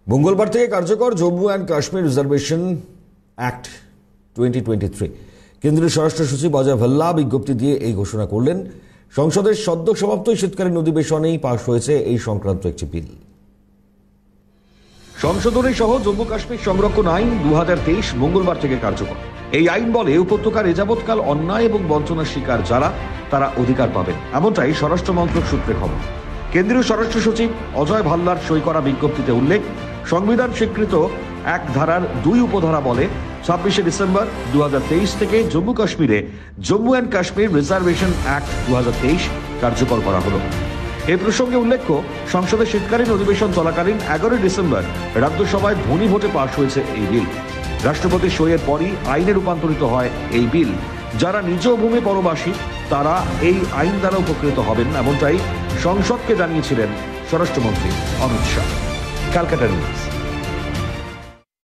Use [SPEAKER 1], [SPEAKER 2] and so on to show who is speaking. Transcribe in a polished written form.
[SPEAKER 1] মঙ্গলবার থেকে কার্যকর Jammu and Kashmir reservation act 2023। কেন্দ্রীয় স্বরাষ্ট্র সচিব অজয় ভাল্লা বিজ্ঞপ্তি দিয়ে এই ঘোষণা করলেন। সংসদের সদ্য সমাপ্ত শীতকালীন অধিবেশনেই পাশ হয়েছে এই সংক্রান্ত একটি বিল। সংশোধনী সহ জম্মু কাশ্মীর সংরক্ষণ আইন 2023 মঙ্গলবার থেকে কার্যকর। এই আইন বলে উপত্যকার এযাবৎকাল অন্যায় এবং বঞ্চনার শিকার যারা তারা অধিকার পাবেন, এমনটাই স্বরাষ্ট্র মন্ত্রক সূত্রে খবর। কেন্দ্রীয় স্বরাষ্ট্র সচিব অজয় ভাল্লার সই করা বিজ্ঞপ্তিতে উল্লেখ, সংবিধান স্বীকৃত এক ধারার 2 উপধারা বলে 26শে ডিসেম্বর 2023 থেকে জম্মু কাশ্মীরে Jammu and Kashmir reservation act 2023 কার্যকর করা হলো। এই প্রসঙ্গে উল্লেখ্য, সংসদের শীতকালীন অধিবেশন চলাকালীন 11 ডিসেম্বর রাজ্যসভায় ধ্বনি ভোটে পাশ হয়েছে এই বিল। রাষ্ট্রপতির সইয়ের পরই আইনে রূপান্তরিত হয় এই বিল। যারা নিজ ভূমি পরবাসী তারা এই আইন দ্বারা উপকৃত হবেন, এমনটাই সংসদকে জানিয়েছিলেন স্বরাষ্ট্রমন্ত্রী অমিত শাহ। ক্যালকাটা নিউজ।